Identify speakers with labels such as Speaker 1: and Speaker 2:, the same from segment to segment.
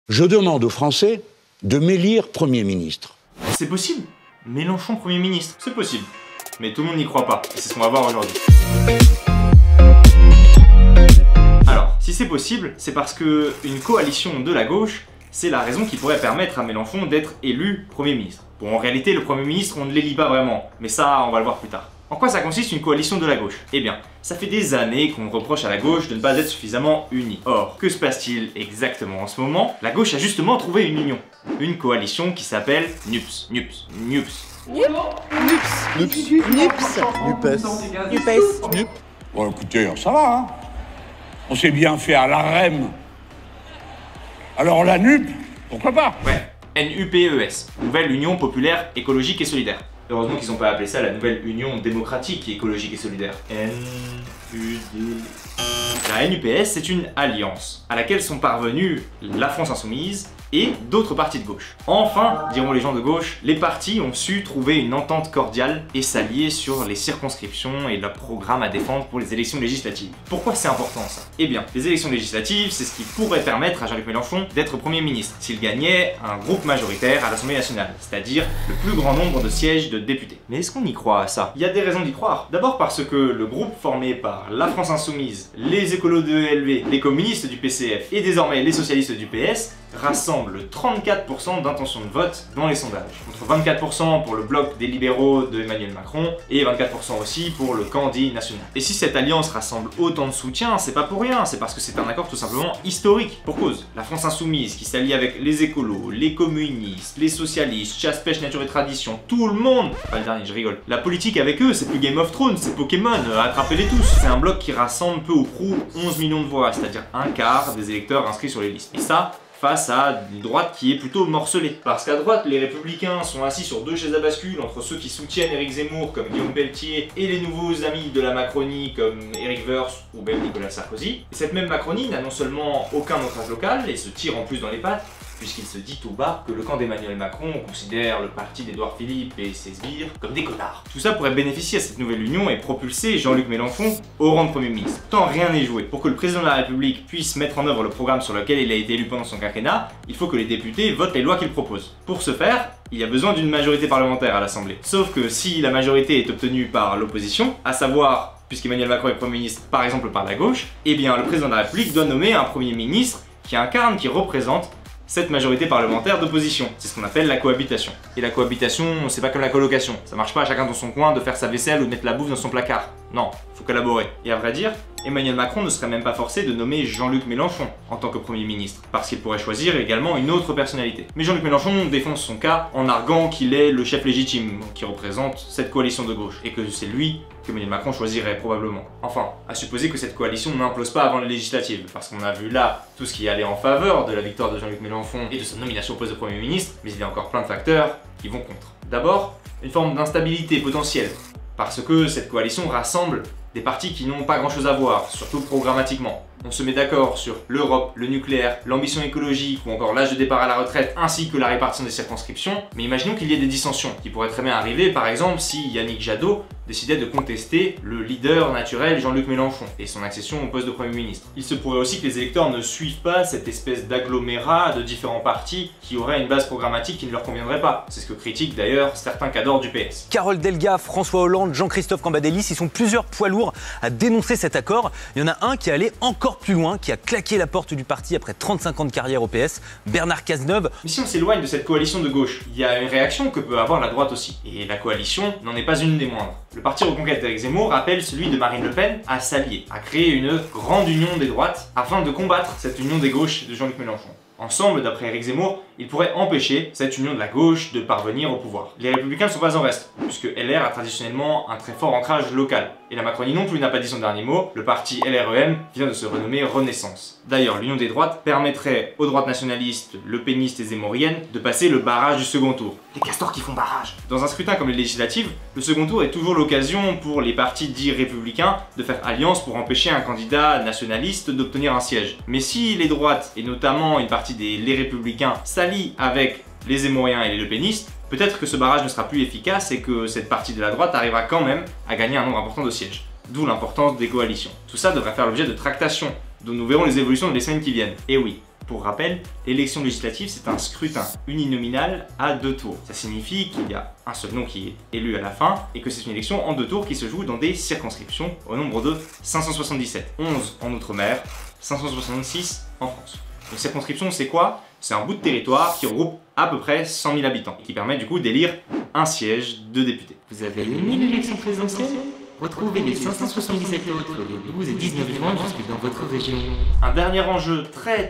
Speaker 1: Je demande aux Français de m'élire Premier ministre.
Speaker 2: C'est possible. Mélenchon Premier ministre, c'est possible. Mais tout le monde n'y croit pas, et c'est ce qu'on va voir aujourd'hui. Alors, si c'est possible, c'est parce que une coalition de la gauche, c'est la raison qui pourrait permettre à Mélenchon d'être élu Premier ministre. Bon, en réalité, le Premier ministre, on ne l'élit pas vraiment, mais ça, on va le voir plus tard. En quoi ça consiste une coalition de la gauche? Eh bien, ça fait des années qu'on reproche à la gauche de ne pas être suffisamment unie. Or, que se passe-t-il exactement en ce moment? La gauche a justement trouvé une union. Une coalition qui s'appelle NUPS. NUPS. NUPS.
Speaker 3: NUPES.
Speaker 4: Bon, écoutez, ça va, hein. On s'est bien fait à la REM. Alors la NUP, pourquoi pas?
Speaker 2: Ouais, NUPES. Nouvelle Union Populaire Écologique et Solidaire. Heureusement qu'ils n'ont pas appelé ça la Nouvelle Union Démocratique et Écologique et Solidaire. NUD. La NUPES, c'est une alliance à laquelle sont parvenus la France Insoumise et d'autres partis de gauche. Enfin, diront les gens de gauche, les partis ont su trouver une entente cordiale et s'allier sur les circonscriptions et leur programme à défendre pour les élections législatives. Pourquoi c'est important ça? Eh bien, les élections législatives, c'est ce qui pourrait permettre à Jean-Luc Mélenchon d'être Premier ministre s'il gagnait un groupe majoritaire à l'Assemblée nationale, c'est-à-dire le plus grand nombre de sièges de députés. Mais est-ce qu'on y croit à ça? Il y a des raisons d'y croire. D'abord parce que le groupe formé par la France Insoumise, les écolos de ELV, les communistes du PCF et désormais les socialistes du PS rassemble 34% d'intention de vote dans les sondages. Contre 24% pour le bloc des libéraux de Emmanuel Macron et 24% aussi pour le camp dit national. Et si cette alliance rassemble autant de soutien, c'est pas pour rien, c'est parce que c'est un accord tout simplement historique. Pour cause, la France Insoumise qui s'allie avec les écolos, les communistes, les socialistes, chasse, pêche, nature et tradition, tout le monde. Pas le dernier, je rigole. La politique avec eux, c'est plus Game of Thrones, c'est Pokémon, attrapez-les tous. C'est un bloc qui rassemble peu ou prou 11 millions de voix, c'est-à-dire un quart des électeurs inscrits sur les listes. Et ça, face à une droite qui est plutôt morcelée. Parce qu'à droite, les Républicains sont assis sur deux chaises à bascule entre ceux qui soutiennent Éric Zemmour comme Guillaume Pelletier et les nouveaux amis de la Macronie comme Éric Woerth ou même Nicolas Sarkozy. Et cette même Macronie n'a non seulement aucun ancrage local et se tire en plus dans les pattes, puisqu'il se dit tout bas que le camp d'Emmanuel Macron considère le parti d'Édouard Philippe et ses sbires comme des connards. Tout ça pourrait bénéficier à cette nouvelle union et propulser Jean-Luc Mélenchon au rang de Premier ministre. Tant rien n'est joué. Pour que le président de la République puisse mettre en œuvre le programme sur lequel il a été élu pendant son quinquennat, il faut que les députés votent les lois qu'il propose. Pour ce faire, il y a besoin d'une majorité parlementaire à l'Assemblée. Sauf que si la majorité est obtenue par l'opposition, à savoir, puisqu'Emmanuel Macron est Premier ministre par exemple par la gauche, eh bien le président de la République doit nommer un Premier ministre qui incarne, qui représente cette majorité parlementaire d'opposition. C'est ce qu'on appelle la cohabitation. Et la cohabitation, c'est pas comme la colocation. Ça marche pas à chacun dans son coin de faire sa vaisselle ou de mettre la bouffe dans son placard. Non, faut collaborer. Et à vrai dire, Emmanuel Macron ne serait même pas forcé de nommer Jean-Luc Mélenchon en tant que Premier ministre, parce qu'il pourrait choisir également une autre personnalité. Mais Jean-Luc Mélenchon défonce son cas en arguant qu'il est le chef légitime qui représente cette coalition de gauche, et que c'est lui qu'Emmanuel Macron choisirait probablement. Enfin, à supposer que cette coalition n'implose pas avant les législatives, parce qu'on a vu là tout ce qui allait en faveur de la victoire de Jean-Luc Mélenchon et de sa nomination au poste de Premier ministre, mais il y a encore plein de facteurs qui vont contre. D'abord, une forme d'instabilité potentielle, parce que cette coalition rassemble des partis qui n'ont pas grand chose à voir, surtout programmatiquement. On se met d'accord sur l'Europe, le nucléaire, l'ambition écologique ou encore l'âge de départ à la retraite ainsi que la répartition des circonscriptions, mais imaginons qu'il y ait des dissensions qui pourraient très bien arriver par exemple si Yannick Jadot décidait de contester le leader naturel Jean-Luc Mélenchon et son accession au poste de Premier ministre. Il se pourrait aussi que les électeurs ne suivent pas cette espèce d'agglomérat de différents partis qui auraient une base programmatique qui ne leur conviendrait pas. C'est ce que critiquent d'ailleurs certains cadors du PS.
Speaker 3: Carole Delga, François Hollande, Jean-Christophe Cambadélis, ils sont plusieurs poids lourds à dénoncer cet accord. Il y en a un qui est allé encore plus loin, qui a claqué la porte du parti après 35 ans de carrière au PS, Bernard Cazeneuve.
Speaker 2: Mais si on s'éloigne de cette coalition de gauche, il y a une réaction que peut avoir la droite aussi. Et la coalition n'en est pas une des moindres. Le parti Reconquête d'Éric Zemmour appelle celui de Marine Le Pen à s'allier, à créer une grande union des droites afin de combattre cette union des gauches de Jean-Luc Mélenchon. Ensemble, d'après Éric Zemmour, ils pourraient empêcher cette union de la gauche de parvenir au pouvoir. Les Républicains ne sont pas en reste, puisque LR a traditionnellement un très fort ancrage local. Et la Macronie non plus n'a pas dit son dernier mot, le parti LREM vient de se renommer Renaissance. D'ailleurs, l'union des droites permettrait aux droites nationalistes, lepénistes et zémoriennes de passer le barrage du second tour. Les castors qui font barrage. Dans un scrutin comme les législatives, le second tour est toujours l'occasion pour les partis dits républicains de faire alliance pour empêcher un candidat nationaliste d'obtenir un siège. Mais si les droites, et notamment une partie des Les Républicains, s'allient avec les zémoriens et les lepénistes, peut-être que ce barrage ne sera plus efficace et que cette partie de la droite arrivera quand même à gagner un nombre important de sièges. D'où l'importance des coalitions. Tout ça devrait faire l'objet de tractations, dont nous verrons les évolutions dans les semaines qui viennent. Et oui, Pour rappel, l'élection législative, c'est un scrutin uninominal à 2 tours. Ça signifie qu'il y a un seul nom qui est élu à la fin et que c'est une élection en 2 tours qui se joue dans des circonscriptions au nombre de 577. 11 en Outre-mer, 566 en France. Une circonscription, c'est quoi? C'est un bout de territoire qui regroupe à peu près 100 000 habitants et qui permet du coup d'élire un siège de député.
Speaker 5: Vous avez aimé l'élection présidentielle? Retrouvez les 577 autres les 12 et 19 juin jusque dans votre région.
Speaker 2: Un dernier enjeu très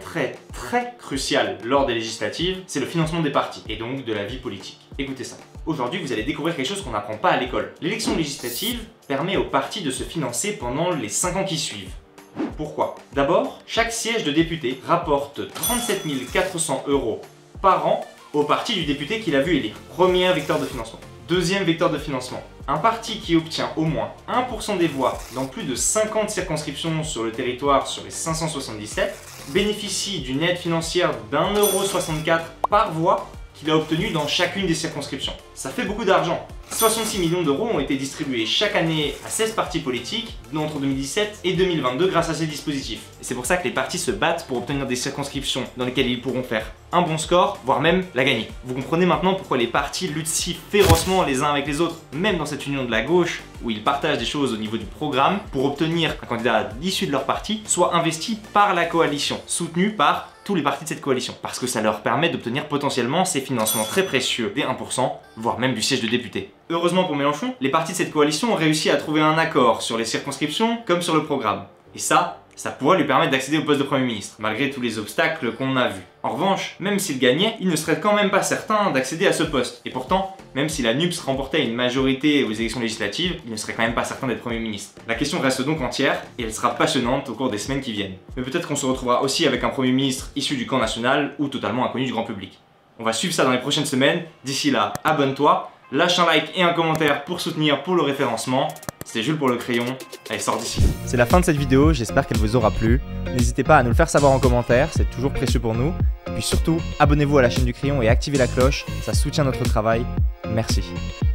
Speaker 2: crucial lors des législatives, c'est le financement des partis et donc de la vie politique. Écoutez ça. Aujourd'hui, vous allez découvrir quelque chose qu'on n'apprend pas à l'école. L'élection législative permet aux partis de se financer pendant les 5 ans qui suivent. Pourquoi? D'abord, chaque siège de député rapporte 37 400 € par an au parti du député qu'il a vu élire. Premier vecteur de financement. Deuxième vecteur de financement. Un parti qui obtient au moins 1% des voix dans plus de 50 circonscriptions sur le territoire sur les 577 bénéficie d'une aide financière d'1,64 € par voix qu'il a obtenue dans chacune des circonscriptions. Ça fait beaucoup d'argent. 66 millions d'euros ont été distribués chaque année à 16 partis politiques entre 2017 et 2022 grâce à ces dispositifs. Et c'est pour ça que les partis se battent pour obtenir des circonscriptions dans lesquelles ils pourront faire un bon score, voire même la gagner. Vous comprenez maintenant pourquoi les partis luttent si férocement les uns avec les autres, même dans cette union de la gauche, où ils partagent des choses au niveau du programme, pour obtenir qu'un candidat issu de leur parti soit investi par la coalition, soutenu par tous les partis de cette coalition, parce que ça leur permet d'obtenir potentiellement ces financements très précieux des 1%, voire même du siège de député. Heureusement pour Mélenchon, les partis de cette coalition ont réussi à trouver un accord sur les circonscriptions comme sur le programme. Et ça pourrait lui permettre d'accéder au poste de Premier ministre, malgré tous les obstacles qu'on a vus. En revanche, même s'il gagnait, il ne serait quand même pas certain d'accéder à ce poste. Et pourtant, même si la NUPES remportait une majorité aux élections législatives, il ne serait quand même pas certain d'être Premier ministre. La question reste donc entière, et elle sera passionnante au cours des semaines qui viennent. Mais peut-être qu'on se retrouvera aussi avec un Premier ministre issu du camp national, ou totalement inconnu du grand public. On va suivre ça dans les prochaines semaines. D'ici là, abonne-toi, lâche un like et un commentaire pour soutenir pour le référencement. C'était Jules pour le crayon, allez sort d'ici.
Speaker 6: C'est la fin de cette vidéo, j'espère qu'elle vous aura plu. N'hésitez pas à nous le faire savoir en commentaire, c'est toujours précieux pour nous. Et puis surtout, abonnez-vous à la chaîne du crayon et activez la cloche, ça soutient notre travail. Merci.